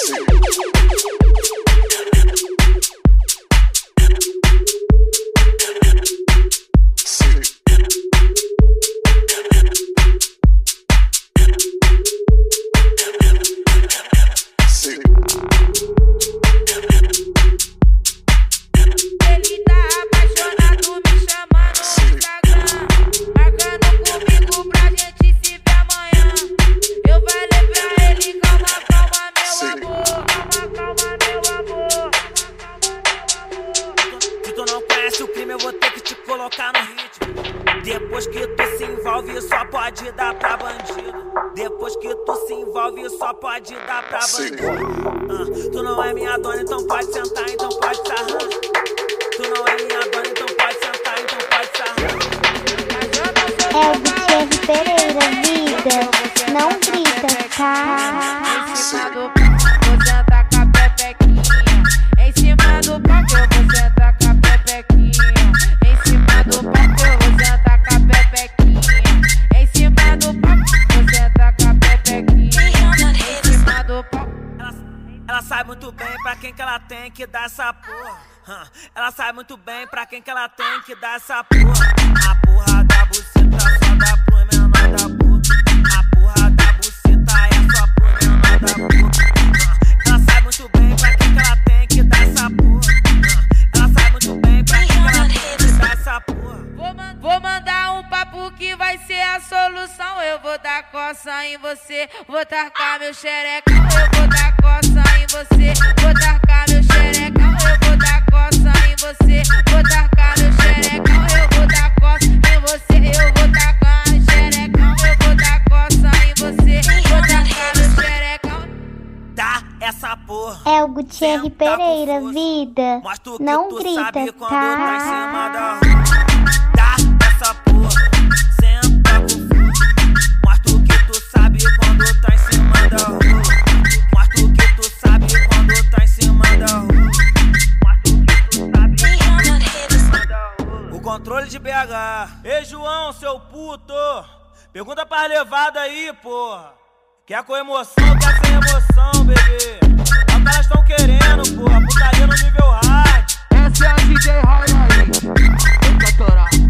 O crime eu vou ter que te colocar no ritmo. Depois que tu se envolve, só pode dar pra bandido. Depois que tu se envolve, só pode dar pra bandido. Tu não é minha dona, então pode sentar, então pode sarrar. Tu não é minha dona, então pode sentar, então pode sarrar. É o Gutierre Pereira, vida. Não grita, tá? Em cima do pau, vou sentar com a pepequinha. Em cima do pau, eu vou sentar com a pepequinha. Em cima do pau, eu vou sentar com a pepequinha. Em cima do pau, vou sentar com a pepequinha. Em cima do pau. Ela sabe muito bem pra quem que ela tem que dar essa porra. Ela sabe muito bem pra quem que ela tem que dar essa porra. A porra da buceta só dá pro menor da puta. A porra da buceta é só pro menor da puta. Ela sabe muito bem pra quem que ela tem que dar essa porra. Ela sabe muito bem pra quem que ela tem que dar essa porra. Vou mandar um papo que vai ser a solução. Eu vou dar coça em você, vou tacar meu xerecão. Eu vou dar coça em você, vou tacar meu xerecão. Eu vou dar coça em você, vou tacar meu xerecão. Eu vou dar coça em você, eu vou tacar meu xerecão. Eu vou dar coça em você, vou tacar meu xerecão. Dá essa porra. É o Gutierre Pereira, vida. Mostra o que não tu grita, sabe quando tá? tá em cima da rua. Dá essa porra, senta com força. Mostra o que tu sabe quando tá em cima da rua. Mostra o que tu sabe quando tá em cima da rua. Mostra o que tu sabe quando tá em cima da rua. O controle de BH. Ei, João, seu puto. Pergunta pras levadas aí, porra. Quer com emoção, quer sem emoção, bebê? É o que elas tão querendo, porra. Putaria no nível hard. Essa é a DJ Raia aí. Tem que atorar.